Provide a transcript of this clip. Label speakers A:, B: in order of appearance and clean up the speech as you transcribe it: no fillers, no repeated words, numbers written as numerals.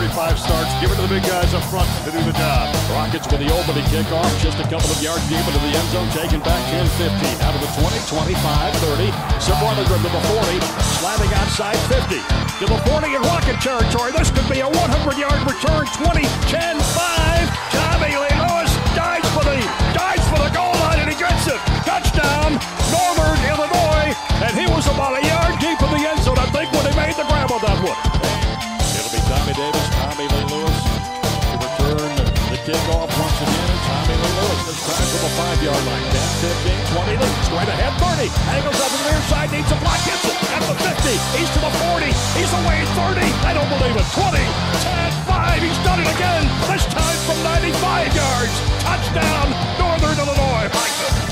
A: every 5 starts. Give it to the big guys up front to do the job.
B: Rockets with the opening kickoff. Just a couple of yards deep into the end zone. Taken back 10, 15. Out of the 20, 25, 30. Sabrina to the 40. Slamming outside 50. To the 40 in Rocket territory. This could be a 100-yard return. 20, 10, 5. Tommy Lee Lewis dives for the goal line, and he gets it. Touchdown, Northern Illinois. And he was about a yard deep in the end zone, I think, when he made the grab on that one. It'll be Tommy Davis, Tommy Lee Lewis to return the kickoff once again. Tommy Lee Lewis this time from the 5-yard line. 10, 15, 20, straight ahead, 30. Angles up to the near side, needs a block, gets it at the 50. He's to the 40. He's away 30. I don't believe it. 20, 10, 5. He's done it again. This time from 95 yards. Touchdown, Northern Illinois. My goodness.